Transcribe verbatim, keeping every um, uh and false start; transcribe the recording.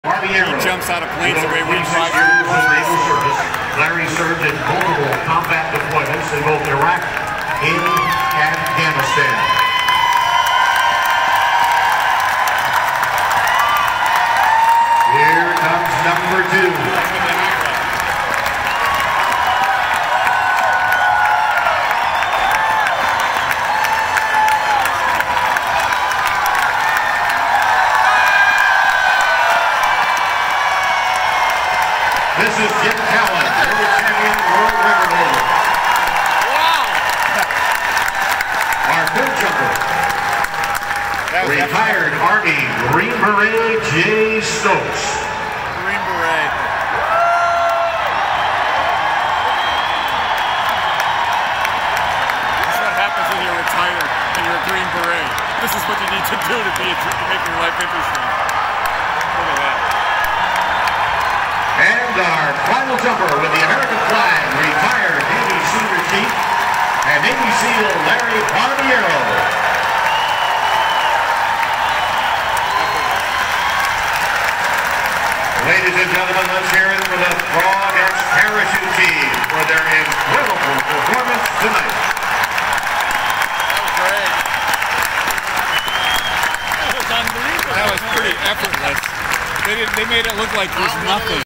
He jumps out of planes the way we drive. Naval service. Larry served in multiple combat deployments in both Iraq and Afghanistan. Here comes number two. This is Jim Callan, world champion, world record holder. Wow! Our third jumper, retired Army Green Beret Jay Stokes. Green Beret. This is what happens when you're retired and you're a Green Beret. This is what you need to do to be a, to make your life interesting. Look at that. And our final jumper with the American flag, retired Navy Senior Chief and Navy SEAL Larry Barbiero. Ladies and gentlemen, let's hear it for the Parachutists parachute team for their incredible performance tonight. That was great. That was unbelievable. That was pretty effortless. They, didn't, they made it look like there's nothing.